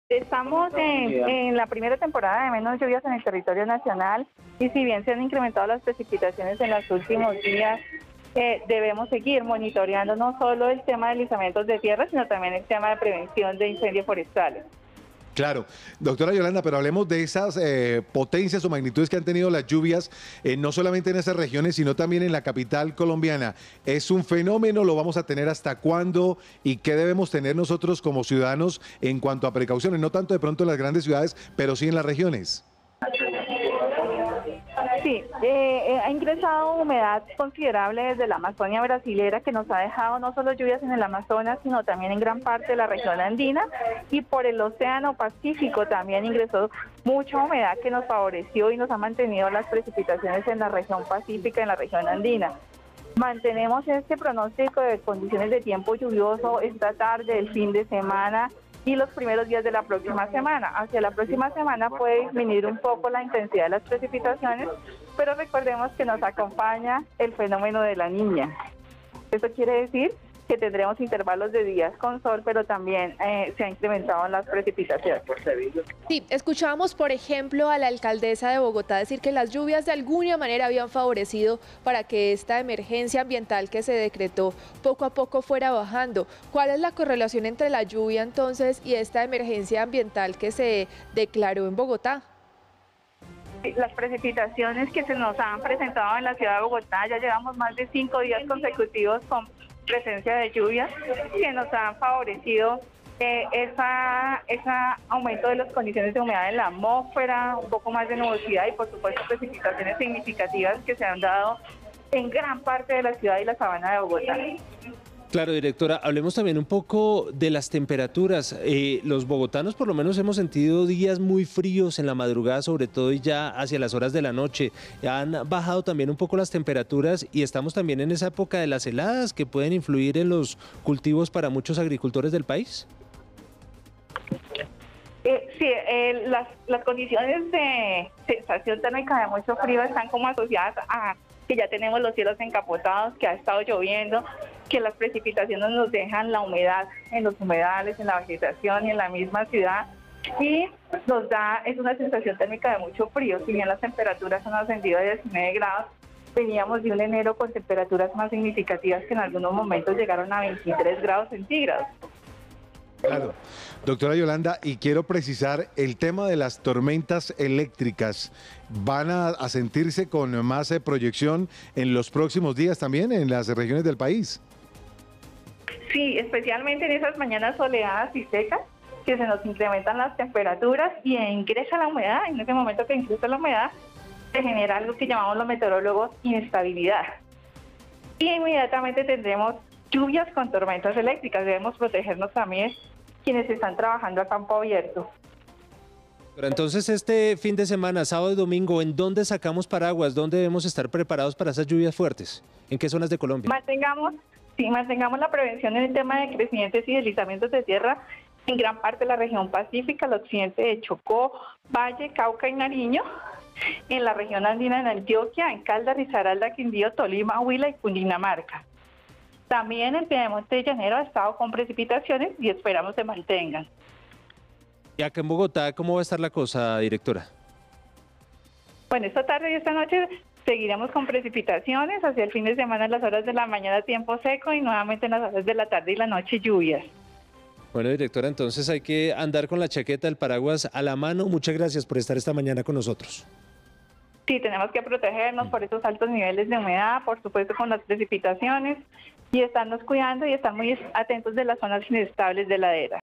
Estamos en la primera temporada de menos lluvias en el territorio nacional y si bien se han incrementado las precipitaciones en los últimos días, debemos seguir monitoreando no solo el tema de deslizamientos de tierra, sino también el tema de prevención de incendios forestales. Claro, doctora Yolanda, pero hablemos de esas potencias o magnitudes que han tenido las lluvias, no solamente en esas regiones, sino también en la capital colombiana. ¿Es un fenómeno? ¿Lo vamos a tener hasta cuándo? ¿Y qué debemos tener nosotros como ciudadanos en cuanto a precauciones? No tanto de pronto en las grandes ciudades, pero sí en las regiones. Sí, ha ingresado humedad considerable desde la Amazonia brasilera que nos ha dejado no solo lluvias en el Amazonas, sino también en gran parte de la región andina y por el Océano Pacífico también ingresó mucha humedad que nos favoreció y nos ha mantenido las precipitaciones en la región pacífica, en la región andina. Mantenemos este pronóstico de condiciones de tiempo lluvioso esta tarde, el fin de semana y los primeros días de la próxima semana. Hacia la próxima semana puede disminuir un poco la intensidad de las precipitaciones, pero recordemos que nos acompaña el fenómeno de la Niña. Esto quiere decir que tendremos intervalos de días con sol, pero también se ha incrementado las precipitaciones. Sí, escuchábamos, por ejemplo, a la alcaldesa de Bogotá decir que las lluvias de alguna manera habían favorecido para que esta emergencia ambiental que se decretó poco a poco fuera bajando. ¿Cuál es la correlación entre la lluvia entonces y esta emergencia ambiental que se declaró en Bogotá? Las precipitaciones que se nos han presentado en la ciudad de Bogotá, ya llevamos más de 5 días consecutivos con presencia de lluvias que nos han favorecido ese aumento de las condiciones de humedad en la atmósfera, un poco más de nubosidad y por supuesto precipitaciones significativas que se han dado en gran parte de la ciudad y la sabana de Bogotá. Claro, directora, hablemos también un poco de las temperaturas. Los bogotanos por lo menos hemos sentido días muy fríos en la madrugada, sobre todo y ya hacia las horas de la noche. Han bajado también un poco las temperaturas y estamos también en esa época de las heladas que pueden influir en los cultivos para muchos agricultores del país. Sí, las condiciones de sensación térmica de mucho frío están como asociadas a que ya tenemos los cielos encapotados, que ha estado lloviendo, que las precipitaciones nos dejan la humedad en los humedales, en la vegetación y en la misma ciudad y es una sensación térmica de mucho frío. Si bien las temperaturas han ascendido a 19 grados, veníamos de un enero con temperaturas más significativas que en algunos momentos llegaron a 23 grados centígrados. Claro. Doctora Yolanda, y quiero precisar, el tema de las tormentas eléctricas, ¿van a sentirse con más proyección en los próximos días también en las regiones del país? Sí, especialmente en esas mañanas soleadas y secas, que se nos incrementan las temperaturas y ingresa la humedad. En ese momento que ingresa la humedad, se genera algo que llamamos los meteorólogos inestabilidad. Y inmediatamente tendremos lluvias con tormentas eléctricas. Debemos protegernos también quienes están trabajando a campo abierto. Pero entonces este fin de semana, sábado y domingo, ¿en dónde sacamos paraguas? ¿Dónde debemos estar preparados para esas lluvias fuertes? ¿En qué zonas de Colombia? Mantengamos la prevención en el tema de crecimientos y deslizamientos de tierra en gran parte de la región pacífica, el occidente de Chocó, Valle, Cauca y Nariño, en la región andina en Antioquia, en Caldas, Risaralda, Quindío, Tolima, Huila y Cundinamarca. También el Piedemonte y Llanero ha estado con precipitaciones y esperamos se mantengan. ¿Y acá en Bogotá cómo va a estar la cosa, directora? Bueno, esta tarde y esta noche seguiremos con precipitaciones, hacia el fin de semana en las horas de la mañana tiempo seco y nuevamente en las horas de la tarde y la noche lluvias. Bueno, directora, entonces hay que andar con la chaqueta, el paraguas a la mano. Muchas gracias por estar esta mañana con nosotros. Sí, tenemos que protegernos por esos altos niveles de humedad, por supuesto con las precipitaciones y estarnos cuidando y estar muy atentos de las zonas inestables de ladera.